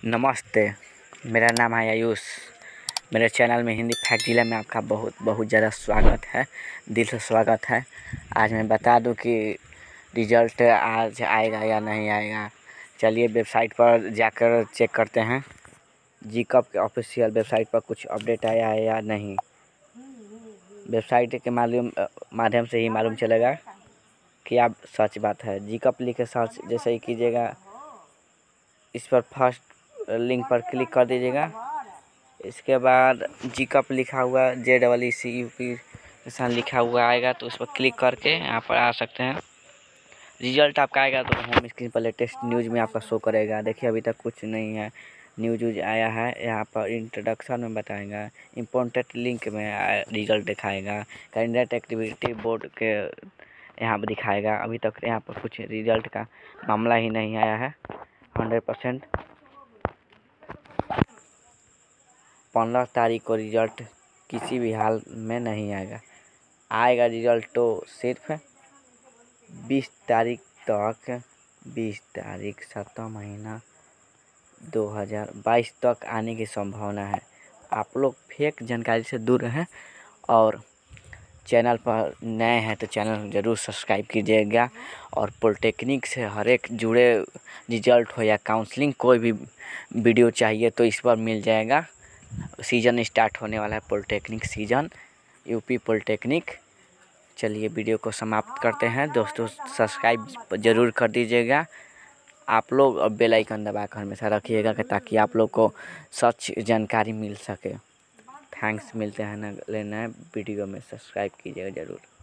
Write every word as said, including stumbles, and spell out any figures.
नमस्ते, मेरा नाम है आयुष। मेरे चैनल में हिंदी फैक्ट जिला में आपका बहुत बहुत ज़्यादा स्वागत है, दिल से स्वागत है। आज मैं बता दूं कि रिज़ल्ट आज आएगा या नहीं आएगा। चलिए वेबसाइट पर जाकर चेक करते हैं। जीकप के ऑफिशियल वेबसाइट पर कुछ अपडेट आया है या नहीं। वेबसाइट के मालूम माध्यम से ही मालूम चलेगा कि आप सच बात है। जीकप लिख के सर्च जैसे ही कीजिएगा, इस पर फर्स्ट लिंक पर क्लिक कर दीजिएगा। इसके बाद जीकप लिखा हुआ J double E C U P के साथ लिखा हुआ आएगा, तो उस पर क्लिक करके यहाँ पर आ सकते हैं। रिजल्ट आपका आएगा तो होम स्क्रीन पर लेटेस्ट न्यूज़ में आपका शो करेगा। देखिए अभी तक कुछ नहीं है, न्यूज व्यूज आया है। यहाँ पर इंट्रोडक्शन में बताएगा, इम्पोर्टेंट लिंक में रिजल्ट दिखाएगा, कैंडिडेट एक्टिविटी बोर्ड के यहाँ पर दिखाएगा। अभी तक यहाँ पर कुछ रिजल्ट का मामला ही नहीं आया है। हंड्रेड परसेंट पंद्रह तारीख को रिजल्ट किसी भी हाल में नहीं आएगा। आएगा रिजल्ट तो सिर्फ बीस तारीख तक, बीस तारीख सातवां महीना दो हज़ार बाईस तक आने की संभावना है। आप लोग फेक जानकारी से दूर रहें और चैनल पर नए हैं तो चैनल ज़रूर सब्सक्राइब कीजिएगा। और पॉलिटेक्निक से हर एक जुड़े रिजल्ट हो या काउंसलिंग कोई भी वीडियो चाहिए तो इस पर मिल जाएगा। सीज़न स्टार्ट होने वाला है, पॉलिटेक्निक सीज़न, यूपी पॉलिटेक्निक। चलिए वीडियो को समाप्त करते हैं दोस्तों। सब्सक्राइब ज़रूर कर दीजिएगा आप लोग और बेल आइकन दबाकर हमेशा रखिएगा ताकि आप लोग को सच जानकारी मिल सके। थैंक्स, मिलते हैं अगले नए वीडियो में। सब्सक्राइब कीजिएगा ज़रूर।